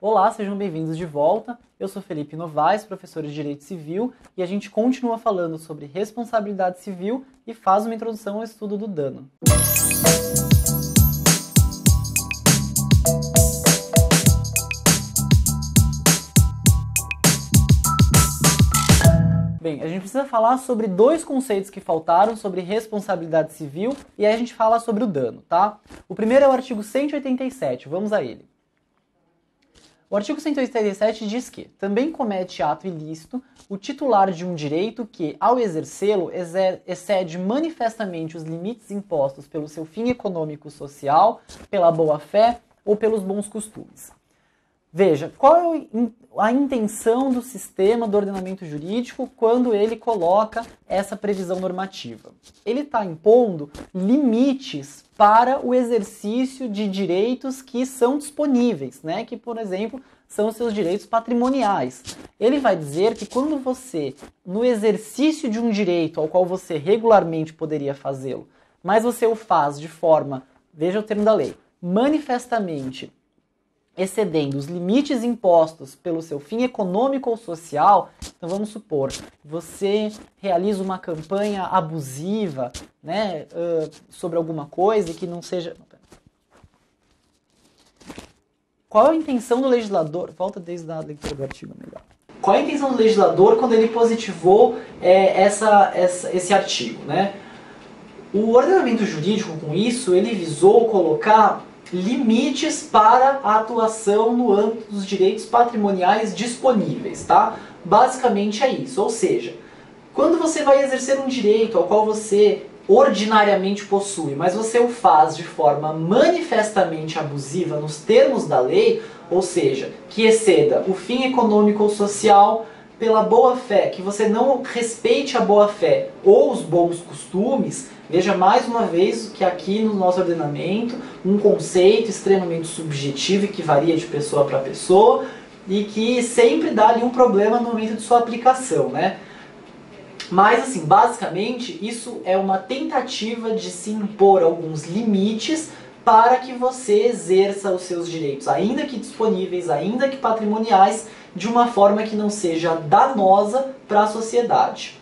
Olá, sejam bem-vindos de volta. Eu sou Felipe Novaes, professor de Direito Civil, e a gente continua falando sobre responsabilidade civil e faz uma introdução ao estudo do dano. Bem, a gente precisa falar sobre dois conceitos que faltaram sobre responsabilidade civil e aí a gente fala sobre o dano, tá? O primeiro é o artigo 187, vamos a ele. O artigo 187 diz que também comete ato ilícito o titular de um direito que, ao exercê-lo, excede manifestamente os limites impostos pelo seu fim econômico-social, pela boa-fé ou pelos bons costumes. Veja, qual é a intenção do sistema do ordenamento jurídico quando ele coloca essa previsão normativa? Ele está impondo limites para o exercício de direitos que são disponíveis, né? Que, por exemplo, são os seus direitos patrimoniais. Ele vai dizer que quando você, no exercício de um direito ao qual você regularmente poderia fazê-lo, mas você o faz de forma, veja o termo da lei, manifestamente excedendo os limites impostos pelo seu fim econômico ou social, então vamos supor, você realiza uma campanha abusiva, né, sobre alguma coisa e que não seja... Qual é a intenção do legislador? Volta desde a leitura do artigo, melhor. Qual é a intenção do legislador quando ele positivou esse artigo, né? O ordenamento jurídico, com isso, ele visou colocar limites para a atuação no âmbito dos direitos patrimoniais disponíveis, tá? Basicamente é isso, ou seja, quando você vai exercer um direito ao qual você ordinariamente possui, mas você o faz de forma manifestamente abusiva nos termos da lei, ou seja, que exceda o fim econômico ou social pela boa-fé, que você não respeite a boa-fé ou os bons costumes, veja mais uma vez que aqui no nosso ordenamento, um conceito extremamente subjetivo e que varia de pessoa para pessoa e que sempre dá ali um problema no momento de sua aplicação, né? Mas assim, basicamente, isso é uma tentativa de se impor alguns limites para que você exerça os seus direitos, ainda que disponíveis, ainda que patrimoniais, de uma forma que não seja danosa para a sociedade.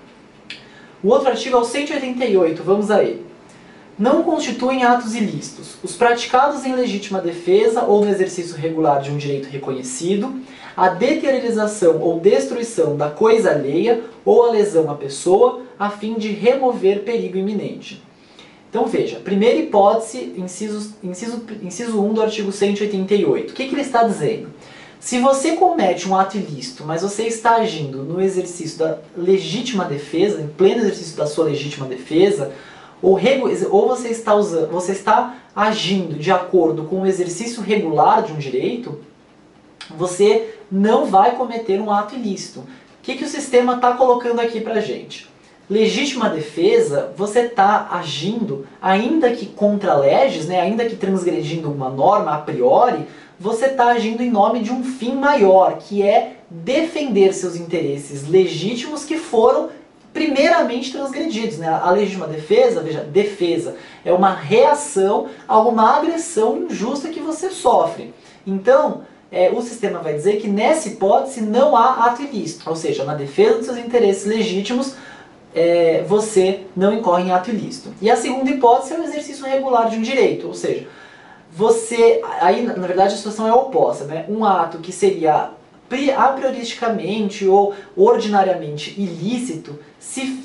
O outro artigo é o 188, vamos a ele. Não constituem atos ilícitos os praticados em legítima defesa ou no exercício regular de um direito reconhecido, a deteriorização ou destruição da coisa alheia ou a lesão à pessoa, a fim de remover perigo iminente. Então veja, primeira hipótese, inciso 1 do artigo 188. O que ele está dizendo? Se você comete um ato ilícito, mas você está agindo no exercício da legítima defesa, em pleno exercício da sua legítima defesa, ou você está agindo de acordo com o exercício regular de um direito, você não vai cometer um ato ilícito. O que o sistema está colocando aqui pra gente? Legítima defesa, você está agindo, ainda que contra leges, né, ainda que transgredindo uma norma a priori, você está agindo em nome de um fim maior, que é defender seus interesses legítimos que foram primeiramente transgredidos, né? A legítima defesa, veja, defesa é uma reação a uma agressão injusta que você sofre. Então, o sistema vai dizer que nessa hipótese não há ato ilícito, ou seja, na defesa dos seus interesses legítimos, você não incorre em ato ilícito. E a segunda hipótese é o exercício regular de um direito, ou seja, aí na verdade a situação é oposta, né? Um ato que seria a prioristicamente ou ordinariamente ilícito, se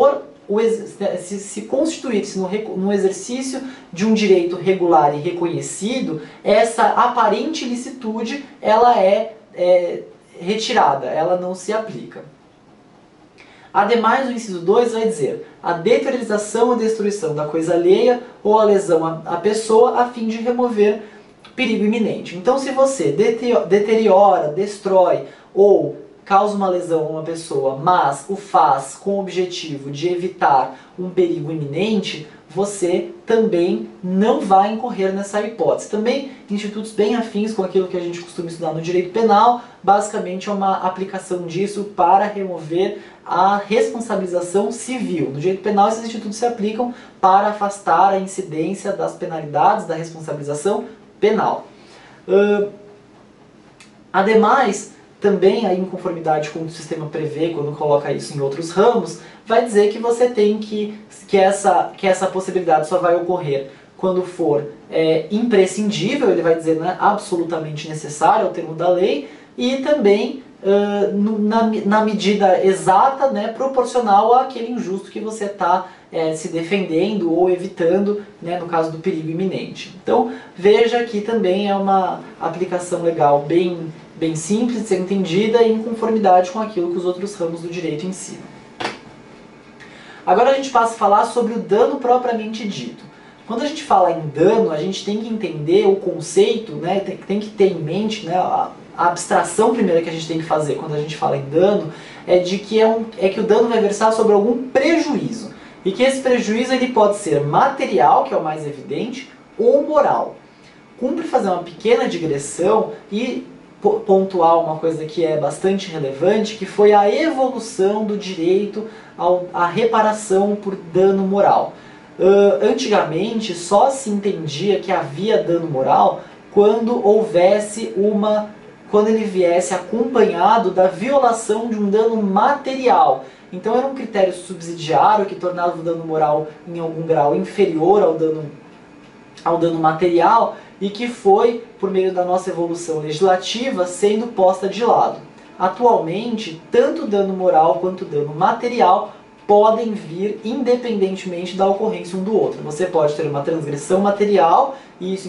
constituir-se no exercício de um direito regular e reconhecido, essa aparente ilicitude ela é retirada, ela não se aplica. Ademais, o inciso 2 vai dizer a deteriorização ou destruição da coisa alheia ou a lesão à pessoa a fim de remover perigo iminente. Então, se você deteriora, destrói ou causa uma lesão a uma pessoa, mas o faz com o objetivo de evitar um perigo iminente, você também não vai incorrer nessa hipótese. Também, institutos bem afins com aquilo que a gente costuma estudar no direito penal, basicamente é uma aplicação disso para remover a responsabilização civil. No direito penal, esses institutos se aplicam para afastar a incidência das penalidades da responsabilização penal. Ademais, também aí em conformidade com o sistema prevê, quando coloca isso em outros ramos, vai dizer que você tem que essa possibilidade só vai ocorrer quando for imprescindível, ele vai dizer, né, absolutamente necessário, é o termo da lei, e também na medida exata, né, proporcional àquele injusto que você está se defendendo ou evitando, né, no caso do perigo iminente. Então veja que também é uma aplicação legal bem simples de ser entendida e em conformidade com aquilo que os outros ramos do direito ensinam. Agora a gente passa a falar sobre o dano propriamente dito. Quando a gente fala em dano, a gente tem que entender o conceito, né, tem que ter em mente, né, a abstração primeira que a gente tem que fazer quando a gente fala em dano é de que que o dano vai versar sobre algum prejuízo. E que esse prejuízo ele pode ser material, que é o mais evidente, ou moral. Cumpre fazer uma pequena digressão e pontuar uma coisa que é bastante relevante, que foi a evolução do direito à reparação por dano moral. Antigamente só se entendia que havia dano moral quando quando ele viesse acompanhado da violação de um dano material. Então era um critério subsidiário que tornava o dano moral em algum grau inferior ao dano material e que foi, por meio da nossa evolução legislativa, sendo posta de lado. Atualmente, tanto o dano moral quanto o dano material podem vir independentemente da ocorrência um do outro. Você pode ter uma transgressão material e isso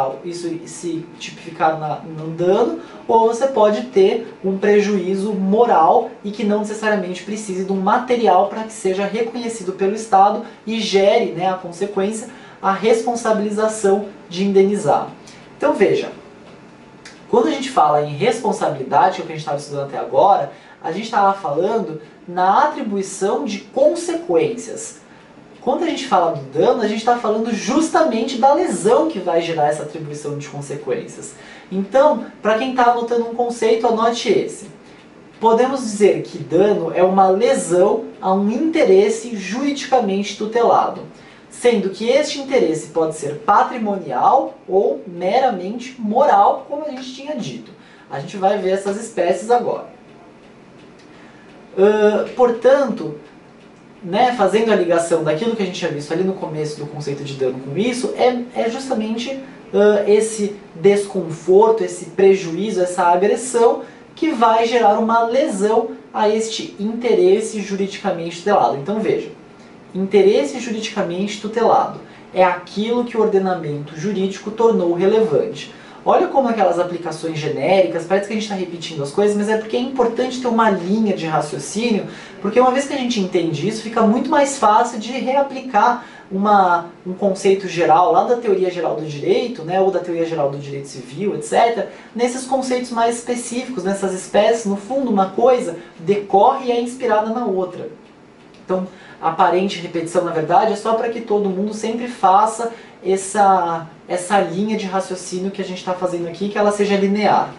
se tipificar num dano, ou você pode ter um prejuízo moral e que não necessariamente precise de um material para que seja reconhecido pelo Estado e gere, né, a consequência, a responsabilização de indenizar. Então veja, quando a gente fala em responsabilidade, que é o que a gente estava estudando até agora, a gente estava falando na atribuição de consequências. Quando a gente fala do dano, a gente está falando justamente da lesão que vai gerar essa atribuição de consequências. Então, para quem está anotando um conceito, anote esse. Podemos dizer que dano é uma lesão a um interesse juridicamente tutelado, sendo que este interesse pode ser patrimonial ou meramente moral, como a gente tinha dito. A gente vai ver essas espécies agora. Portanto, né, fazendo a ligação daquilo que a gente tinha visto ali no começo do conceito de dano com isso, é justamente esse desconforto, esse prejuízo, essa agressão que vai gerar uma lesão a este interesse juridicamente tutelado. Então veja, interesse juridicamente tutelado é aquilo que o ordenamento jurídico tornou relevante. Olha como aquelas aplicações genéricas, parece que a gente está repetindo as coisas, mas é porque é importante ter uma linha de raciocínio, porque uma vez que a gente entende isso, fica muito mais fácil de reaplicar um conceito geral, lá da teoria geral do direito, né, ou da teoria geral do direito civil, etc., nesses conceitos mais específicos, nessas espécies. No fundo, uma coisa decorre e é inspirada na outra. Então, a aparente repetição, na verdade, é só para que todo mundo sempre faça essa linha de raciocínio que a gente está fazendo aqui, que ela seja linear.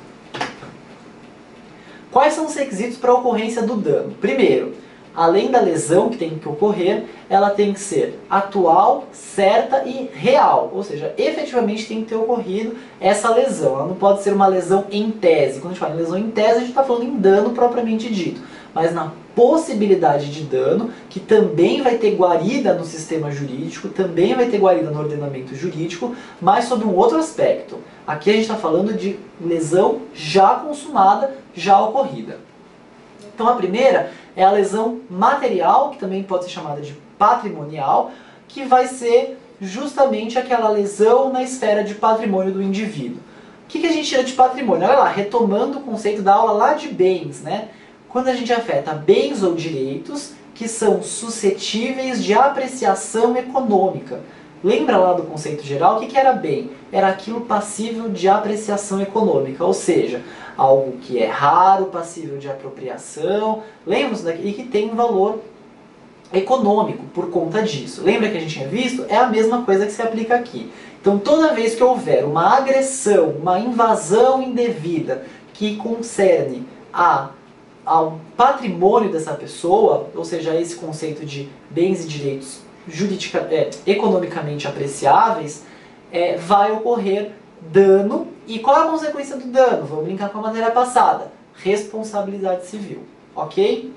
Quais são os requisitos para a ocorrência do dano? Primeiro, além da lesão que tem que ocorrer, ela tem que ser atual, certa e real. Ou seja, efetivamente tem que ter ocorrido essa lesão. Ela não pode ser uma lesão em tese. Quando a gente fala em lesão em tese, a gente está falando em dano propriamente dito. Mas na possibilidade de dano, que também vai ter guarida no sistema jurídico, também vai ter guarida no ordenamento jurídico, mas sob um outro aspecto. Aqui a gente está falando de lesão já consumada, já ocorrida. Então a primeira é a lesão material, que também pode ser chamada de patrimonial, que vai ser justamente aquela lesão na esfera de patrimônio do indivíduo. O que a gente tira de patrimônio? Olha lá, retomando o conceito da aula lá de bens, né? Quando a gente afeta bens ou direitos que são suscetíveis de apreciação econômica. Lembra lá do conceito geral? O que era bem? Era aquilo passível de apreciação econômica, ou seja, algo que é raro, passível de apropriação, lembra isso daqui? E que tem um valor econômico por conta disso. Lembra que a gente tinha visto? É a mesma coisa que se aplica aqui. Então toda vez que houver uma agressão, uma invasão indevida que concerne ao patrimônio dessa pessoa, ou seja, esse conceito de bens e direitos economicamente apreciáveis, vai ocorrer dano. E qual é a consequência do dano? Vamos brincar com a matéria passada. Responsabilidade civil, ok?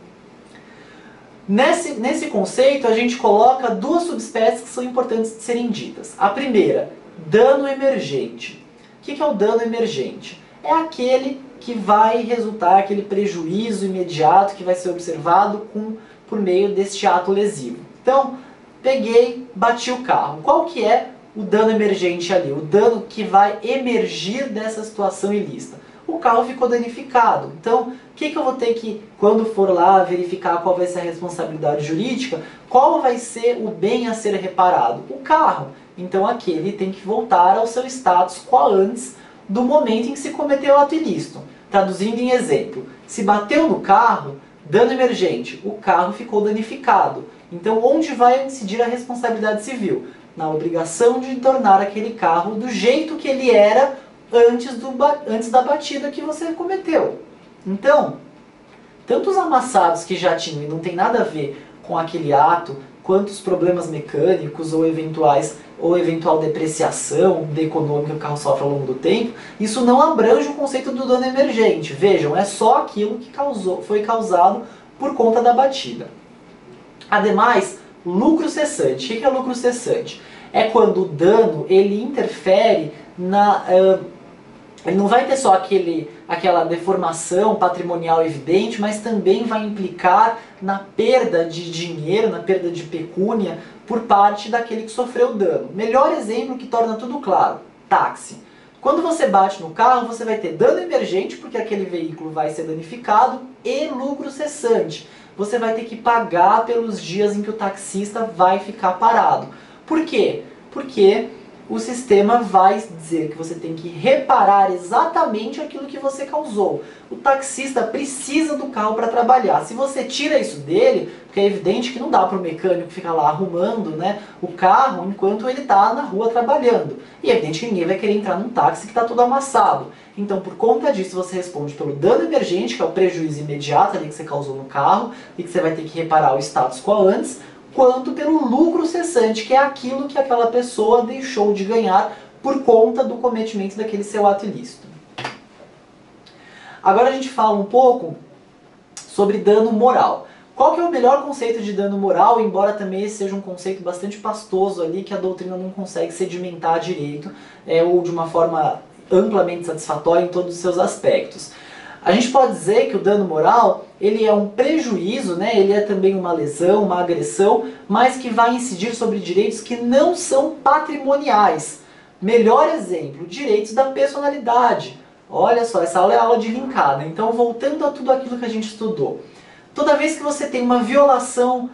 Nesse conceito, a gente coloca duas subespécies que são importantes de serem ditas. A primeira, dano emergente. O que é o dano emergente? É aquele que vai resultar, aquele prejuízo imediato que vai ser observado por meio deste ato lesivo. Então, peguei, bati o carro. Qual que é o dano emergente ali? O dano que vai emergir dessa situação ilícita. O carro ficou danificado. Então, o que eu vou ter que, quando for lá verificar qual vai ser a responsabilidade jurídica, qual vai ser o bem a ser reparado? O carro. Então, aquele tem que voltar ao seu status quo antes do momento em que se cometeu o ato ilícito. Traduzindo em exemplo, se bateu no carro, dano emergente, o carro ficou danificado. Então, onde vai incidir a responsabilidade civil? Na obrigação de tornar aquele carro do jeito que ele era antes da batida que você cometeu. Então, tanto os amassados que já tinham e não tem nada a ver com aquele ato, quanto os problemas mecânicos ou eventual depreciação econômica que o carro sofre ao longo do tempo, isso não abrange o conceito do dano emergente. Vejam, é só aquilo que foi causado por conta da batida. Ademais, lucro cessante. O que é lucro cessante? É quando o dano ele interfere ele não vai ter só aquela deformação patrimonial evidente, mas também vai implicar na perda de dinheiro, na perda de pecúnia por parte daquele que sofreu o dano. Melhor exemplo que torna tudo claro, táxi. Quando você bate no carro, você vai ter dano emergente, porque aquele veículo vai ser danificado, e lucro cessante. Você vai ter que pagar pelos dias em que o taxista vai ficar parado. Por quê? Porque o sistema vai dizer que você tem que reparar exatamente aquilo que você causou. O taxista precisa do carro para trabalhar. Se você tira isso dele, porque é evidente que não dá para o mecânico ficar lá arrumando, né, o carro enquanto ele está na rua trabalhando. E é evidente que ninguém vai querer entrar num táxi que está todo amassado. Então, por conta disso, você responde pelo dano emergente, que é o prejuízo imediato ali que você causou no carro e que você vai ter que reparar o status quo antes, quanto pelo lucro cessante, que é aquilo que aquela pessoa deixou de ganhar por conta do cometimento daquele seu ato ilícito. Agora a gente fala um pouco sobre dano moral. Qual que é o melhor conceito de dano moral, embora também esse seja um conceito bastante pastoso ali, que a doutrina não consegue sedimentar direito, ou de uma forma amplamente satisfatória em todos os seus aspectos. A gente pode dizer que o dano moral, ele é um prejuízo, né? Ele é também uma lesão, uma agressão, mas que vai incidir sobre direitos que não são patrimoniais. Melhor exemplo, direitos da personalidade. Olha só, essa aula é aula de linkada. Então, voltando a tudo aquilo que a gente estudou. Toda vez que você tem uma violação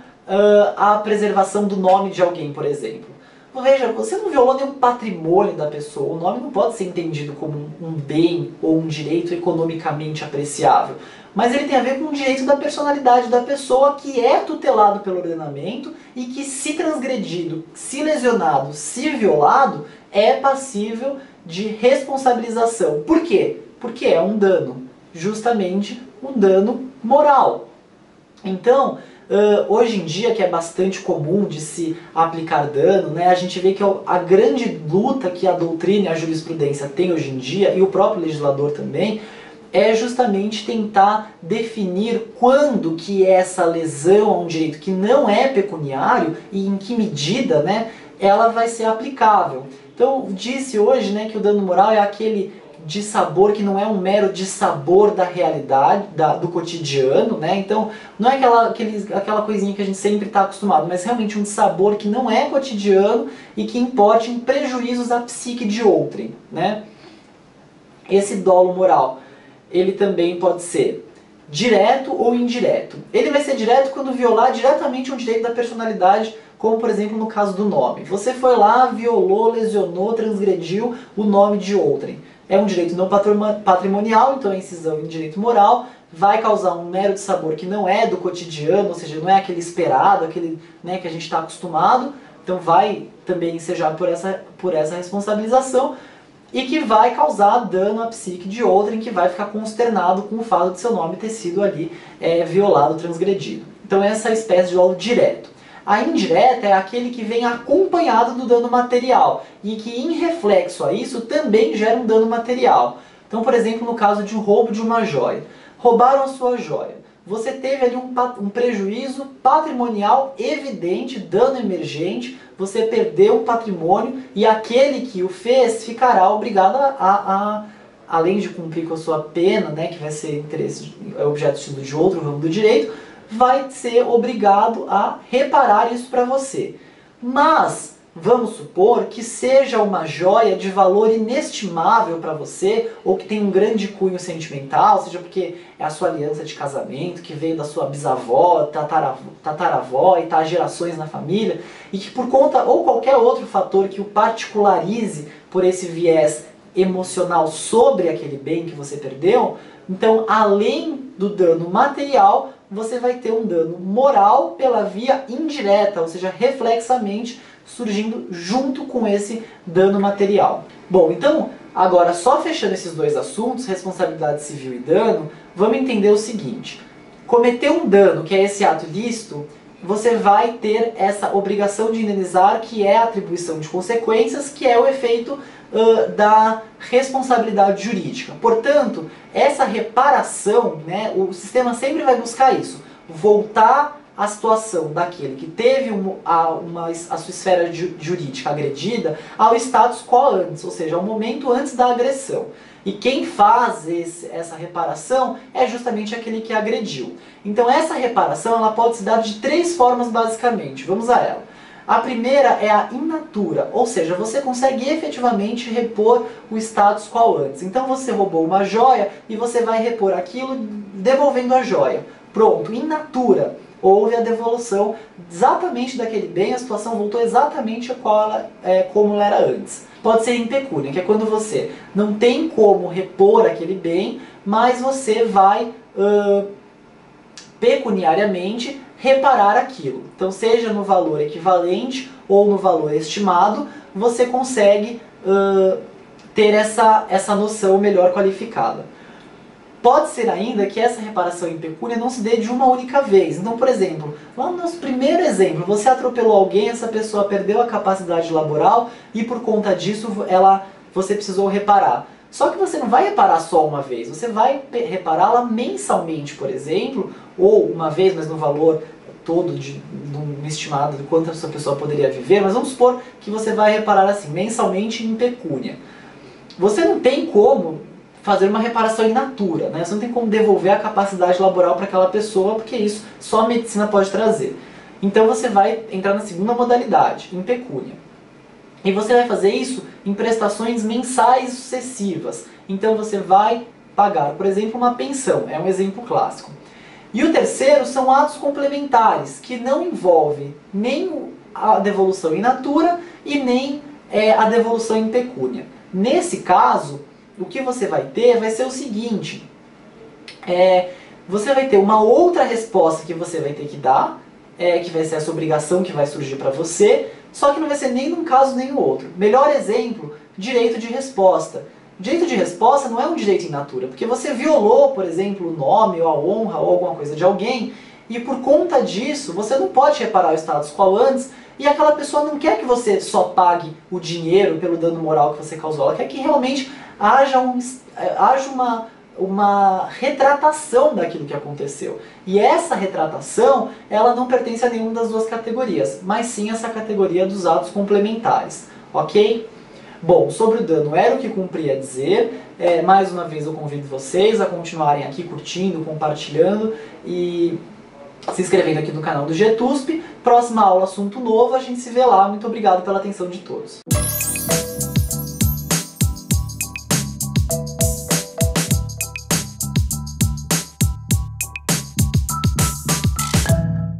à preservação do nome de alguém, por exemplo. Veja, você não violou nenhum patrimônio da pessoa. O nome não pode ser entendido como um bem ou um direito economicamente apreciável. Mas ele tem a ver com o direito da personalidade da pessoa, que é tutelado pelo ordenamento e que, se transgredido, se lesionado, se violado, é passível de responsabilização. Por quê? Porque é um dano, justamente um dano moral. Então, hoje em dia, que é bastante comum de se aplicar dano, né, a gente vê que a grande luta que a doutrina e a jurisprudência tem hoje em dia, e o próprio legislador também, é justamente tentar definir quando que essa lesão a um direito que não é pecuniário e em que medida, né, ela vai ser aplicável. Então, disse hoje, né, que o dano moral é aquele dissabor que não é um mero dissabor da realidade, do cotidiano, né? Então, não é aquela coisinha que a gente sempre está acostumado, mas realmente um dissabor que não é cotidiano e que importe em prejuízos à psique de outrem, né? Esse dolo moral, ele também pode ser direto ou indireto. Ele vai ser direto quando violar diretamente um direito da personalidade, como por exemplo no caso do nome. Você foi lá, violou, lesionou, transgrediu o nome de outrem. É um direito não patrimonial, então é incisão em direito moral, vai causar um mero dissabor que não é do cotidiano, ou seja, não é aquele esperado, aquele, né, que a gente está acostumado, então vai também ensejar por essa responsabilização, e que vai causar dano à psique de outrem, que vai ficar consternado com o fato de seu nome ter sido ali violado, transgredido. Então essa é a espécie de dolo direto. A indireta é aquele que vem acompanhado do dano material e que, em reflexo a isso, também gera um dano material. Então, por exemplo, no caso de um roubo de uma joia. Roubaram a sua joia. Você teve ali um prejuízo patrimonial evidente, dano emergente, você perdeu o patrimônio e aquele que o fez ficará obrigado além de cumprir com a sua pena, né, que vai ser interesse, objeto de estudo de outro ramo do direito, vai ser obrigado a reparar isso para você. Mas vamos supor que seja uma joia de valor inestimável para você, ou que tem um grande cunho sentimental, seja porque é a sua aliança de casamento, que veio da sua bisavó, tataravó e está há gerações na família, e que por conta ou qualquer outro fator que o particularize por esse viés emocional sobre aquele bem que você perdeu, então além do dano material, você vai ter um dano moral pela via indireta, ou seja, reflexamente, surgindo junto com esse dano material. Bom, então, agora só fechando esses dois assuntos, responsabilidade civil e dano, vamos entender o seguinte. Cometer um dano, que é esse ato ilícito, você vai ter essa obrigação de indenizar, que é a atribuição de consequências, que é o efeito da responsabilidade jurídica. Portanto, essa reparação, né, o sistema sempre vai buscar isso, voltar a situação daquele que teve a sua esfera jurídica agredida ao status quo antes, ou seja, ao momento antes da agressão. E quem faz essa reparação é justamente aquele que agrediu. Então essa reparação ela pode se dar de três formas basicamente. Vamos a ela. A primeira é a in natura, ou seja, você consegue efetivamente repor o status quo antes. Então você roubou uma joia e você vai repor aquilo devolvendo a joia. Pronto, in natura. Houve a devolução exatamente daquele bem, a situação voltou exatamente como ela era antes. Pode ser em pecúnia, que é quando você não tem como repor aquele bem, mas você vai pecuniariamente reparar aquilo. Então, seja no valor equivalente ou no valor estimado, você consegue ter essa noção melhor qualificada. Pode ser ainda que essa reparação em pecúnia não se dê de uma única vez. Então, por exemplo, lá no nosso primeiro exemplo, você atropelou alguém, essa pessoa perdeu a capacidade laboral e por conta disso você precisou reparar. Só que você não vai reparar só uma vez, você vai repará-la mensalmente, por exemplo, ou uma vez, mas no valor todo de um estimado de quanto essa pessoa poderia viver, mas vamos supor que você vai reparar assim, mensalmente em pecúnia. Você não tem como fazer uma reparação in natura, né? Você não tem como devolver a capacidade laboral para aquela pessoa, porque isso só a medicina pode trazer. Então você vai entrar na segunda modalidade, em pecúnia. E você vai fazer isso em prestações mensais sucessivas. Então você vai pagar, por exemplo, uma pensão, é um exemplo clássico. E o terceiro são atos complementares, que não envolvem nem a devolução in natura e nem a devolução em pecúnia. Nesse caso, o que você vai ter vai ser o seguinte, você vai ter uma outra resposta que você vai ter que dar, que vai ser essa obrigação que vai surgir para você, só que não vai ser nem num caso nem no outro. Melhor exemplo, direito de resposta. Direito de resposta não é um direito in natura, porque você violou, por exemplo, o nome ou a honra ou alguma coisa de alguém, e por conta disso você não pode reparar o status quo antes, e aquela pessoa não quer que você só pague o dinheiro pelo dano moral que você causou, ela quer que realmente haja uma retratação daquilo que aconteceu. E essa retratação, ela não pertence a nenhuma das duas categorias, mas sim essa categoria dos atos complementares, ok? Bom, sobre o dano era o que cumpria dizer. Mais uma vez eu convido vocês a continuarem aqui curtindo, compartilhando e se inscrevendo aqui no canal do GETUSP. Próxima aula, assunto novo, a gente se vê lá. Muito obrigado pela atenção de todos.